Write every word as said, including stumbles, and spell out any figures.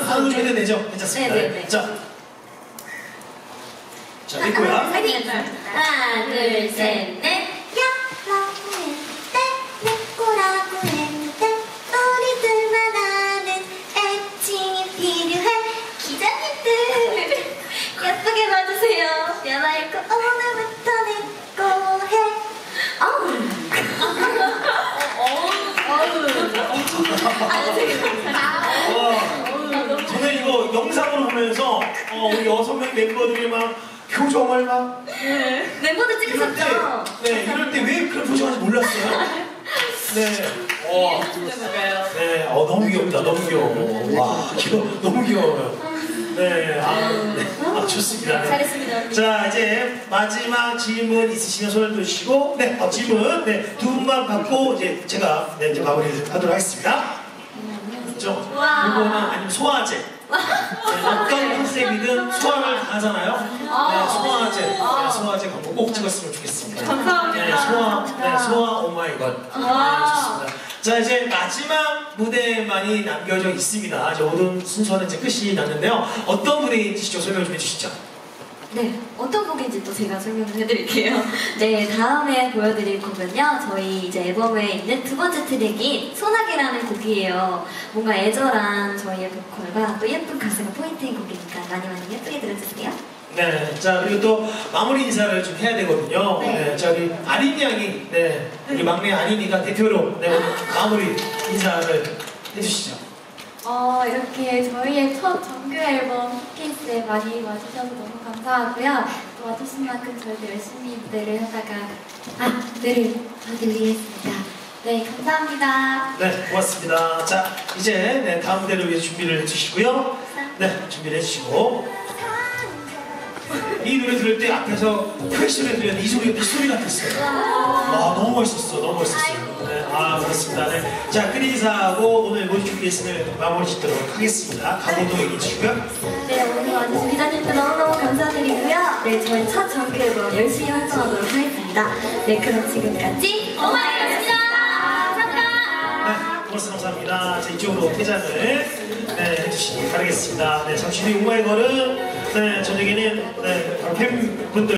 하나 줘야 되죠? 괜찮습니다. 네네네. 자, 자, 됐고요. 파이팅! 하나, 둘, 셋, 넷. 야라고 했대 내 거라고 했는데 우리 둘만 아는 애칭이 필요해. 기자님들 예쁘게 봐주세요. 야마이코 오늘부터 내 거 해. 어우 와, 저는 이거 영상으로 보면서 어, 우리 여섯 명 멤버들이 막 표정을 막 멤버들 이럴 때, 찍으셨죠? 네, 이럴 때 왜 그런 표정하는지 몰랐어요. 네, 와, 네, 어, 너무 귀엽다, 너무 귀여워. 와, 귀여워, 너무 귀여워요. 네, 아, 네. 아 좋습니다. 네. 잘했습니다. 자, 이제 마지막 질문 있으시면 손을 드시고, 네, 어, 질문, 네, 두 분만 받고 이제 제가 네, 이제 마무리하도록 하겠습니다. 그렇죠? 이거나 아니면 소화제. 네, 어떤 컨셉이든 소화를 다 하잖아요. 네, 소화제, 네, 소화제 광고 꼭 찍었으면 좋겠습니다. 감사합니다. 네, 소화, 네, 소화 오마이갓. 네, 좋습니다. 자, 이제 마지막 무대만이 남겨져 있습니다. 이제 모든 순서는 이제 끝이 났는데요. 어떤 무대인지 좀 설명 좀 해주시죠. 네, 어떤 곡인지 또 제가 설명을 해드릴게요. 네, 다음에 보여드릴 곡은요, 저희 이제 앨범에 있는 두 번째 트랙인 소나기라는 곡이에요. 뭔가 애절한 저희의 보컬과 또 예쁜 가사가 포인트인 곡이니까 많이 많이 예쁘게 들어주세요. 네, 자, 그리고 또 마무리 인사를 좀 해야 되거든요. 네. 네, 자, 우리 아린 양이, 네, 우리 막내 아린이가 대표로 네, 오늘 마무리 인사를 해주시죠. 어, 이렇게 저희의 첫 정규 앨범 쇼케이스에 많이 와주셔서 너무 감사하고요. 또 와주신 만큼 저희도 열심히 무대를 하다가 아, 무대를 보여드리겠습니다. 네, 감사합니다. 네, 고맙습니다. 자, 이제 네, 다음 무대를 위해서 준비를 해주시고요. 네, 준비를 해주시고. 이 노래 들을 때 앞에서 펼치를 들렸는데 이 소리, 이 소리 같았어요. 와, 너무 멋있었어, 너무 멋있었어요. 네, 아, 그렇습니다. 네. 자, 끝 인사하고 오늘 모두 준비했으면 마무리 짓도록 하겠습니다. 각오도 얘기해 주시고요. 네, 오늘 와주신 기자님들 너무너무 감사드리고요. 네, 저희 첫 정규 앨범 열심히 활동하도록 하겠습니다. 네, 그럼 지금까지 오마이갓입니다. 감사합니다. 네, 고맙습니다. 감사합니다. 자, 이쪽으로 퇴장을 네, 해주시기 바라겠습니다. 네, 잠시 뒤 오마이걸은 네, 저녁에는 네, 바로 팬분들